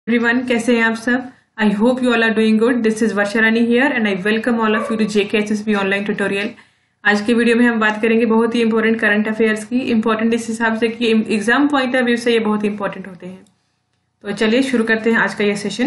Everyone, कैसे हैं आप सब। I hope you all are doing good. This is Varsha Rani here and I welcome all of you to JKSSB online tutorial. आज के video में हम बात करेंगे बहुत ही इंपॉर्टेंट करंट अफेयर्स की। इंपॉर्टेंट इस हिसाब से कि एग्जाम पॉइंट ऑफ व्यू से ये बहुत इंपॉर्टेंट होते हैं। तो चलिए शुरू करते हैं आज का ये session.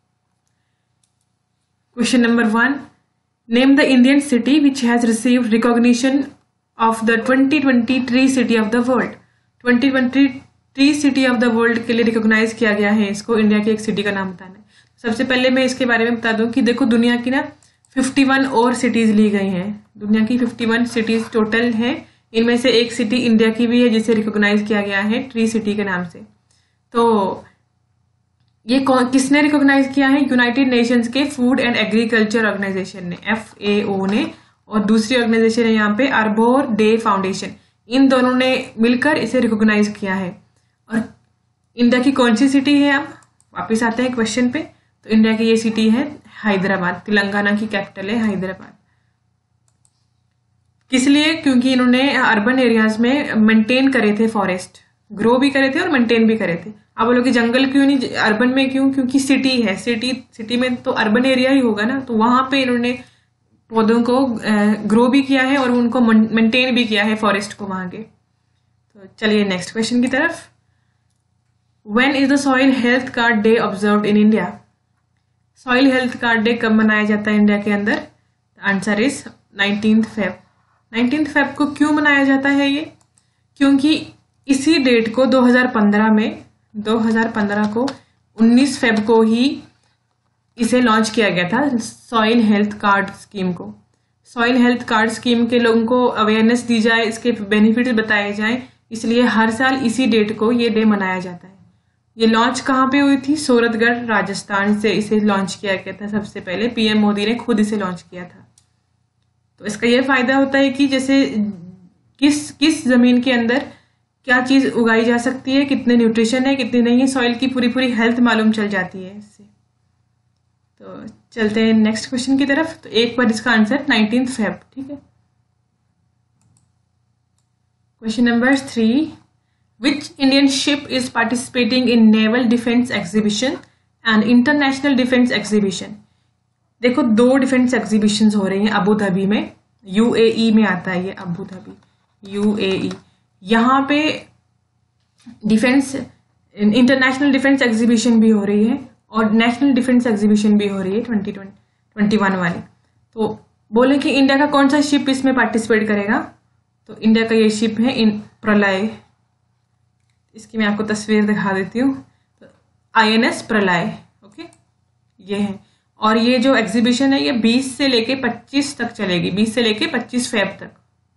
Question number 1, name the Indian city which has received recognition of the 2020 tree city of the world. 2020 tree city of the world के लिए रिकॉग्नाइज किया गया है इसको। इंडिया की एक सिटी का नाम बताना है। सबसे पहले मैं इसके बारे में बता दूं कि देखो, दुनिया की ना 51 और सिटीज ली गई हैं। दुनिया की 51 सिटीज टोटल हैं। इनमें से एक सिटी इंडिया की भी है जिसे रिकॉग्नाइज किया गया है ट्री सिटी के नाम से। तो ये किसने रिकॉग्नाइज किया है? यूनाइटेड नेशंस के फूड एंड एग्रीकल्चर ऑर्गेनाइजेशन ने, FAO ने, और दूसरी ऑर्गेनाइजेशन है यहाँ पे आर्बोर डे फाउंडेशन। इन दोनों ने मिलकर इसे रिकॉग्नाइज किया है। और इंडिया की कौन सी सिटी है? अब वापस आते हैं क्वेश्चन पे। तो इंडिया की ये सिटी है हैदराबाद। तेलंगाना की कैपिटल है हैदराबाद। किस लिए? क्योंकि इन्होंने अर्बन एरियाज में मेंटेन करे थे, फॉरेस्ट ग्रो भी करे थे और मेंटेन भी करे थे। अब बोलो कि जंगल क्यों नहीं, अर्बन में क्यों? क्योंकि सिटी है। सिटी में तो अर्बन एरिया ही होगा ना। तो वहां पे इन्होंने पौधों को ग्रो भी किया है और उनको मेंटेन भी किया है, फॉरेस्ट को वहां के। तो चलिए नेक्स्ट क्वेश्चन की तरफ। When is the Soil Health Card Day observed in India? Soil Health Card Day कब मनाया जाता है इंडिया के अंदर? Answer is 19th Feb। 19th Feb को क्यों मनाया जाता है ये? क्योंकि इसी डेट को 2015 को 19 Feb को ही इसे लॉन्च किया गया था, सॉइल हेल्थ कार्ड स्कीम को। सॉइल हेल्थ कार्ड स्कीम के लोगों को अवेयरनेस दी जाए, इसके बेनिफिट्स बताए जाएं, इसलिए हर साल इसी डेट को ये डे मनाया जाता है। ये लॉन्च कहाँ पे हुई थी? सूरतगढ़, राजस्थान से इसे लॉन्च किया गया था। सबसे पहले PM मोदी ने खुद इसे लॉन्च किया था। तो इसका ये फायदा होता है कि जैसे किस जमीन के अंदर क्या चीज उगाई जा सकती है, कितने न्यूट्रिशन है, कितनी नहीं है, सॉइल की पूरी हेल्थ मालूम चल जाती है इससे। तो चलते हैं नेक्स्ट क्वेश्चन की तरफ। तो एक बार इसका आंसर 19th Feb, ठीक है। Question number 3, Which Indian ship is participating in Naval Defense Exhibition and International Defense Exhibition? देखो, 2 डिफेंस एग्जीबिशंस हो रही हैं अबू धाबी में। UAE में आता है ये, अबू धाबी, UAE। यहाँ पे डिफेंस इंटरनेशनल डिफेंस एग्जीबिशन भी हो रही है और नेशनल डिफेंस एग्जीबिशन भी हो रही है 2021 वाली। तो बोले कि इंडिया का कौन सा शिप इसमें पार्टिसिपेट करेगा? तो इंडिया का ये शिप है प्रलय। इसकी मैं आपको तस्वीर दिखा देती हूँ। तो INS प्रलय, ओके, ये है। और ये जो एग्जीबिशन है ये 20 से लेके 25 तक चलेगी, 20 से लेके 25 Feb तक।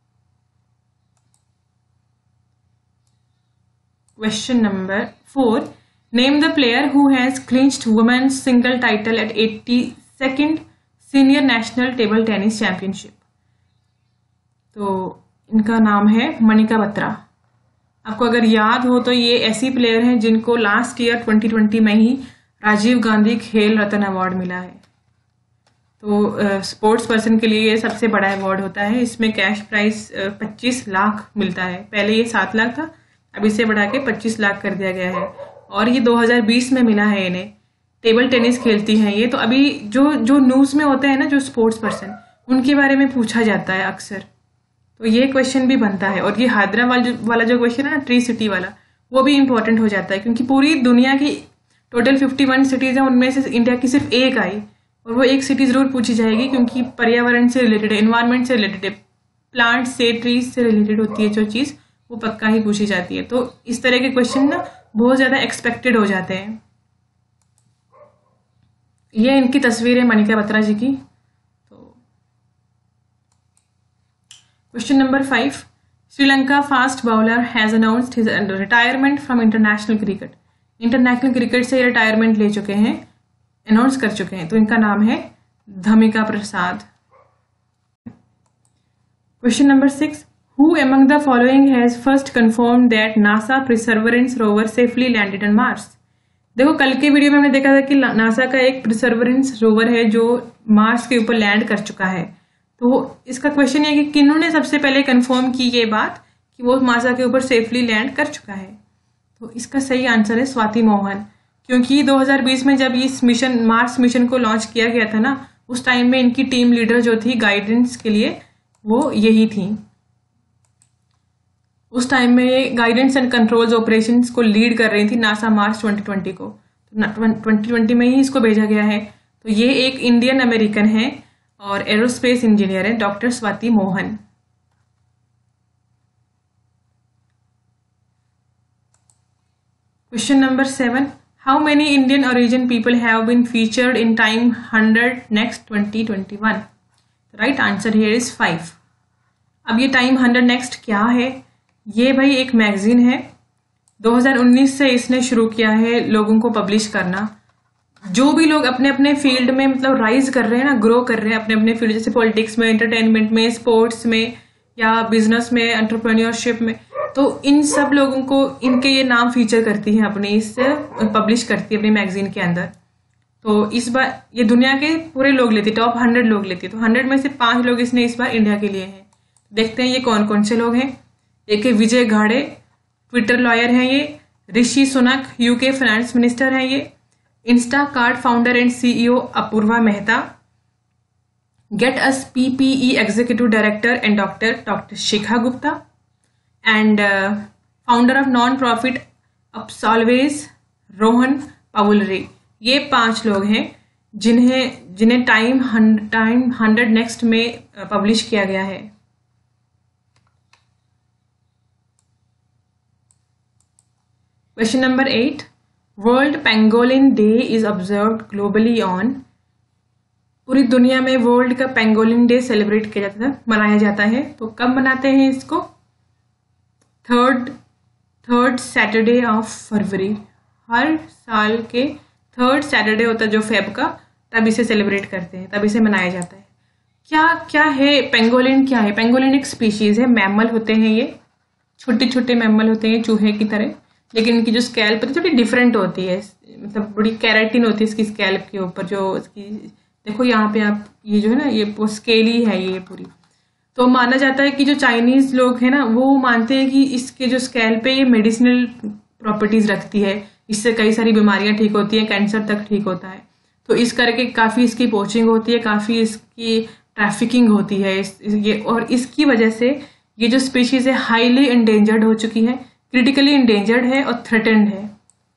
Question number 4, name the player who has clinched women's single title at 82nd senior national table tennis championship. तो इनका नाम है मनिका बत्रा। आपको अगर याद हो तो ये ऐसी प्लेयर हैं जिनको लास्ट ईयर 2020 में ही राजीव गांधी खेल रत्न अवार्ड मिला है। तो स्पोर्ट्स पर्सन के लिए ये सबसे बड़ा अवार्ड होता है। इसमें कैश प्राइस 25 लाख मिलता है। पहले ये 7 लाख था, अब इसे बढ़ा के 25 लाख कर दिया गया है। और ये 2020 में मिला है इन्हें। टेबल टेनिस खेलती हैं ये। तो अभी जो न्यूज में होते हैं ना, जो स्पोर्ट्स पर्सन, उनके बारे में पूछा जाता है अक्सर। तो ये क्वेश्चन भी बनता है। और ये हैदराबाद वाला जो क्वेश्चन है ना, ट्री सिटी वाला, वो भी इंपॉर्टेंट हो जाता है क्योंकि पूरी दुनिया की टोटल 51 सिटीज हैं, उनमें से इंडिया की सिर्फ एक आई। और वो एक सिटी जरूर पूछी जाएगी क्योंकि पर्यावरण से रिलेटेड है, एनवायरमेंट से रिलेटेड है, प्लांट से, ट्रीज से रिलेटेड होती है जो चीज, वो पक्का ही पूछी जाती है। तो इस तरह के क्वेश्चन ना बहुत ज्यादा एक्सपेक्टेड हो जाते हैं। ये इनकी तस्वीर है मनिका बत्रा जी की। Question number 5, Sri Lanka fast bowler has announced his retirement from international cricket. International cricket से रिटायरमेंट ले चुके हैं, अनाउंस कर चुके हैं। तो इनका नाम है Dhammika Prasad. Question number 6, who among the following has first confirmed that NASA Perseverance rover safely landed on Mars? देखो, कल के वीडियो में हमने देखा था कि नासा का एक परसेवरेंस रोवर है जो मार्स के ऊपर लैंड कर चुका है। तो इसका क्वेश्चन ये है कि किन्होंने सबसे पहले कंफर्म की ये बात कि वो नासा के ऊपर सेफली लैंड कर चुका है? तो इसका सही आंसर है स्वाति मोहन। क्योंकि 2020 में जब इस मिशन मार्स मिशन को लॉन्च किया गया था ना, उस टाइम में इनकी टीम लीडर जो थी गाइडेंस के लिए वो यही थी। उस टाइम में ये गाइडेंस एंड कंट्रोल्स ऑपरेशंस को लीड कर रही थी नासा मार्स 2020 को। तो 2020 में ही इसको भेजा गया है। तो ये एक इंडियन अमेरिकन है और एरोस्पेस इंजीनियर है, doctor Swati Mohan. Question number 7, how many Indian origin people have been featured in Time 100 next 2021? Right answer here is 5। अब ये टाइम 100 नेक्स्ट क्या है? ये भाई एक मैगजीन है, 2019 से इसने शुरू किया है लोगों को पब्लिश करना। जो भी लोग अपने अपने फील्ड में मतलब राइज कर रहे हैं ना, ग्रो कर रहे हैं अपने अपने फील्ड, जैसे पॉलिटिक्स में, एंटरटेनमेंट में, स्पोर्ट्स में या बिजनेस में, एंटरप्रेन्योरशिप में, तो इन सब लोगों को इनके ये नाम फीचर करती है अपनी, इससे पब्लिश करती है अपनी मैगजीन के अंदर। तो इस बार ये दुनिया के पूरे लोग लेती है, टॉप 100 लोग लेती है। तो 100 में से 5 लोग इसने इस बार इंडिया के लिए हैं। देखते हैं ये कौन कौन से लोग हैं। एक है विजय घाड़े, ट्विटर लॉयर हैं ये। Rishi Sunak, UK finance minister हैं ये। Instacart founder and CEO Apoorva Mehta. Get Us PPE executive director and doctor Shikha Gupta. And founder of non profit Upsolve's Rohan Pavuluri. ये 5 लोग हैं जिन्हें टाइम 100 नेक्स्ट में पब्लिश किया गया है। Question number 8, world pangolin day is observed globally on. पूरी दुनिया में वर्ल्ड का पेंगोलिन डे सेलिब्रेट किया जाता है, मनाया जाता है। तो कब मनाते हैं इसको? Third Saturday of February. हर साल के थर्ड सैटरडे होता है जो फेब का, तब इसे सेलिब्रेट करते हैं, तब इसे मनाया जाता है। क्या है पेंगोलिन? क्या है पेंगोलिन? एक स्पीशीज है, मैमल होते हैं ये, छोटे छोटे मैमल होते हैं चूहे की तरह, लेकिन इनकी जो स्कैल्प है थोड़ी डिफरेंट होती है, मतलब बड़ी कैरेटिन होती है इसकी स्कैल्प के ऊपर। जो इसकी देखो यहाँ पे आप, ये जो है ना, ये स्केली है ये पूरी। तो माना जाता है कि जो चाइनीज लोग हैं ना, वो मानते हैं कि इसके जो स्कैल्प है ये मेडिसिनल प्रॉपर्टीज रखती है, इससे कई सारी बीमारियां ठीक होती हैं, कैंसर तक ठीक होता है। तो इस करके काफी इसकी पोचिंग होती है, काफी इसकी ट्रैफिकिंग होती है ये, और इसकी वजह से ये जो स्पीशीज है हाईली एंडेंजर्ड हो चुकी है, क्रिटिकली इंडेंजर्ड है और थ्रेटेंड है।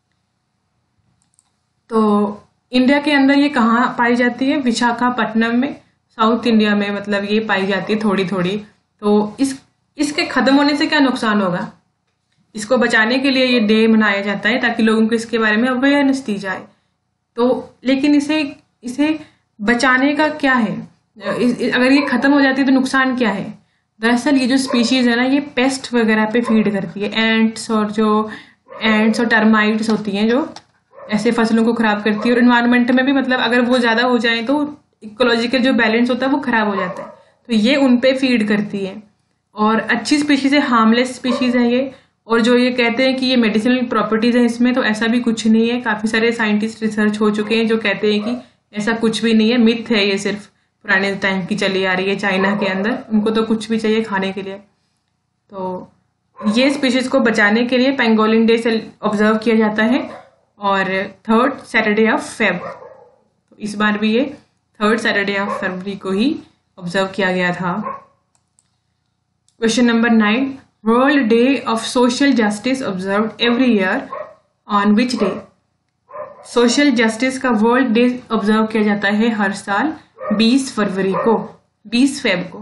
तो इंडिया के अंदर ये कहाँ पाई जाती है? विशाखापट्टनम में, साउथ इंडिया में मतलब ये पाई जाती है थोड़ी थोड़ी। तो इसके खत्म होने से क्या नुकसान होगा? इसको बचाने के लिए ये डे मनाया जाता है ताकि लोगों को इसके बारे में अवेयरनेस दी जाए। तो लेकिन इसे बचाने का क्या है? अगर ये खत्म हो जाती है तो नुकसान क्या है? दरअसल ये जो स्पीशीज है ना, ये पेस्ट वगैरह पे फीड करती है। एंट्स और टर्माइट्स होती हैं जो ऐसे फसलों को खराब करती है, और एनवायरनमेंट में भी मतलब अगर वो ज्यादा हो जाए तो इकोलॉजिकल जो बैलेंस होता है वो खराब हो जाता है। तो ये उन पे फीड करती है, और अच्छी स्पीशीज है, हार्मलेस स्पीशीज है ये। और जो ये कहते हैं कि ये मेडिसिनल प्रॉपर्टीज है इसमें, तो ऐसा भी कुछ नहीं है। काफी सारे साइंटिस्ट रिसर्च हो चुके हैं जो कहते हैं कि ऐसा कुछ भी नहीं है, मिथ है ये, सिर्फ पुराने टाइम की चली आ रही है चाइना के अंदर। उनको तो कुछ भी चाहिए खाने के लिए। तो ये स्पीशीज को बचाने के लिए पेंगोलिन डे से ऑब्जर्व किया जाता है, और थर्ड सैटरडे ऑफ फेब। तो इस बार भी ये थर्ड सैटरडे ऑफ फरवरी को ही ऑब्जर्व किया गया था। Question number 9, world day of social justice observed every year on which day? Social justice का वर्ल्ड डे ऑब्जर्व किया जाता है हर साल 20 फरवरी को, 20 फेब को।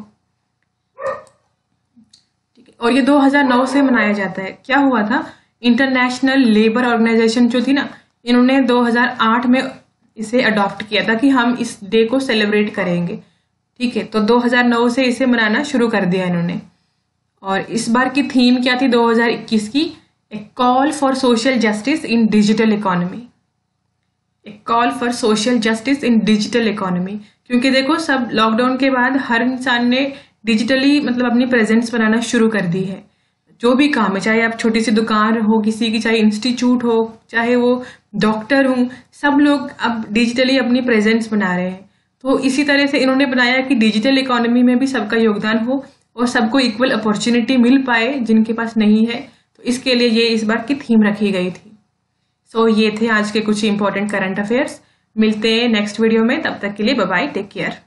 ठीक है, और ये 2009 से मनाया जाता है। क्या हुआ था? इंटरनेशनल लेबर ऑर्गेनाइजेशन जो थी ना, इन्होंने 2008 में इसे अडॉप्ट किया था कि हम इस डे को सेलिब्रेट करेंगे। ठीक है, तो 2009 से इसे मनाना शुरू कर दिया इन्होंने। और इस बार की थीम क्या थी 2021 की? A call for social justice in digital economy. A call for social justice in digital economy. क्योंकि देखो, सब लॉकडाउन के बाद हर इंसान ने डिजिटली मतलब अपनी प्रेजेंस बनाना शुरू कर दी है। जो भी काम है, चाहे आप छोटी सी दुकान हो किसी की, चाहे इंस्टीट्यूट हो, चाहे वो डॉक्टर हो, सब लोग अब डिजिटली अपनी प्रेजेंस बना रहे हैं। तो इसी तरह से इन्होंने बनाया कि डिजिटल इकोनॉमी में भी सबका योगदान हो और सबको इक्वल अपॉर्चुनिटी मिल पाए जिनके पास नहीं है। तो इसके लिए ये इस बार की थीम रखी गई थी। तो ये थे आज के कुछ इंपॉर्टेंट करंट अफेयर्स। मिलते हैं नेक्स्ट वीडियो में, तब तक के लिए बाय बाय, टेक केयर।